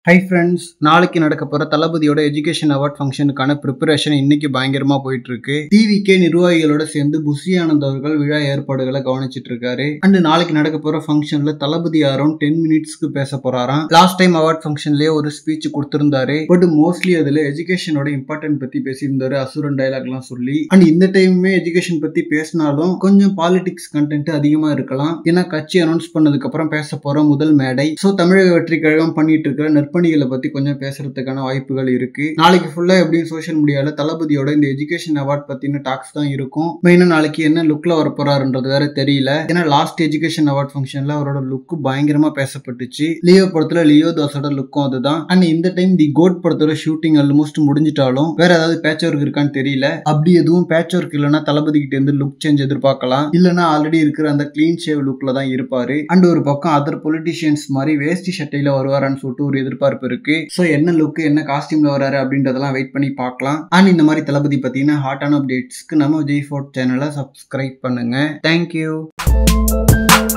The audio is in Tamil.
ஹை ஃப்ரெண்ட்ஸ், நாளைக்கு நடக்க போற தளபதியோட எஜுகேஷன் அவார்ட் ஃபங்க்ஷனுக்கான ப்ரிப்பரேஷன் இன்னைக்கு பயங்கரமா போயிட்டு இருக்கு. டிவிகே நிர்வாகிகளோட சேர்ந்து புஷி ஆனந்த் அவர்கள் விழா ஏற்பாடுகளை கவனிச்சிட்டு இருக்காரு. அண்ட் நாளைக்கு நடக்க போற ஃபங்க்ஷன்ல தளபதி அரௌண்ட் 10 மினிட்ஸ்க்கு பேச போறாராம். லாஸ்ட் டைம் அவார்ட் ஃபங்க்ஷன்லயே ஒரு ஸ்பீச் கொடுத்திருந்தாரு. பட் மோஸ்ட்லி அதுல எஜுகேஷனோட இம்பார்ட்டன்ட் பத்தி பேசியிருந்தாரு, அசுரன் டைலாக் எல்லாம் சொல்லி. அண்ட் இந்த டைமுமே எஜுகேஷன் பத்தி பேசினாலும் கொஞ்சம் பாலிடிக்ஸ் கண்டென்ட் அதிகமா இருக்கலாம். ஏன்னா கட்சி அனௌன்ஸ் பண்ணதுக்கு அப்புறம் பேச போற முதல் மேடை. சோ தமிழக வெற்றி கழகம் பண்ணிட்டு இருக்கிற நற்பணிகளை பத்தி கொஞ்சம் பேசுறதுக்கான வாய்ப்புகள் இருக்கு. நாளைக்கு ஃபுல்லா எப்படியும் சோஷியல் மீடியால தளபதியோட இந்த எஜுகேஷன் அவார்ட் பத்தின டாக்ஸ் தான் இருக்கும். மெயினா நாளைக்கு என்ன லுக்ல வர போறாருன்றது வேற தெரியல. ஏன்னா லாஸ்ட் எஜுகேஷன் அவார்ட் ஃபங்க்ஷன்ல அவரோட லுக் பயங்கரமா பேசப்பட்டுச்சு. லியோ படத்துல லியோ தாஸோட லுக்கும் அதுதான். அண்ட் இந்த டைம் தி கோட் படத்தோட ஷூட்டிங் ஆல்மோஸ்ட் முடிஞ்சிட்டாலும் வேற ஏதாவது பேட்ச் ஒர்க் இருக்கான்னு தெரியல. அப்படி எதுவும் பேட்ச் ஒர்க் இல்லைன்னா தளபதி கிட்ட இருந்து லுக் சேஞ்ச் எதிர்பார்க்கலாம். இல்லைன்னா ஆல்ரெடி இருக்கிற அந்த கிளீன் ஷேவ் லுக்ல தான் இருப்பாரு. அண்ட் ஒரு பக்கம் அதர் பொலிட்டிஷியன்ஸ் மாதிரி வேஷ்டி சட்டையில வருவாரான்னு சொல்லிட்டு ஒரு எதிர்பார்ப்பு இருக்கு. சோ என்ன லுக் என்ன காஸ்டியூம்ல வராரு அப்படின்றதெல்லாம் வெயிட் பண்ணி பார்க்கலாம். அண்ட் இந்த மாதிரி தளபதி பத்தின ஹாட்டான அப்டேட்ஸ்க்கு நம்ம விஜய் ஃபோர்ட் சேனலை சப்ஸ்கிரைப் பண்ணுங்க. தேங்க்யூ.